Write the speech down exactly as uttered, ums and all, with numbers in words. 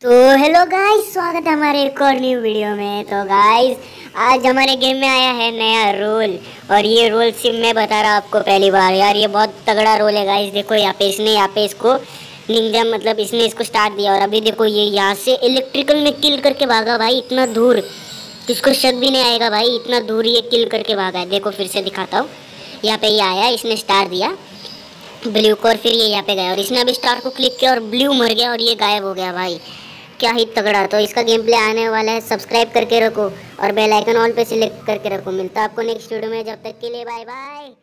तो hello guys, स्वागत है हमारे एक और न्यू वीडियो में। तो गाइस आज हमारे गेम में आया है नया रोल, और ये रोल सिर्फ मैं बता रहा आपको पहली बार। यार ये बहुत तगड़ा रोल है गाइस। देखो यहाँ पे इसने यहाँ पे इसको निंजा मतलब इसने इसको स्टार्ट दिया, और अभी देखो ये यहाँ से इलेक्ट्रिकल में किल करके भागा भाई, इतना दूर किसको शक भी नहीं आएगा भाई, इतना दूर ये किल करके भागा है। देखो फिर से दिखाता हूँ। यहाँ पे ये आया, इसने स्टार दिया ब्लू को, और फिर ये यहाँ पे गया और इसने अभी स्टार को क्लिक किया और ब्लू मर गया और ये गायब हो गया भाई। क्या ही तगड़ा। तो इसका गेम प्ले आने वाला है, सब्सक्राइब करके रखो और बेल आइकन ऑल पे सिलेक्ट करके रखो। मिलता है आपको नेक्स्ट वीडियो में, जब तक के लिए बाय बाय।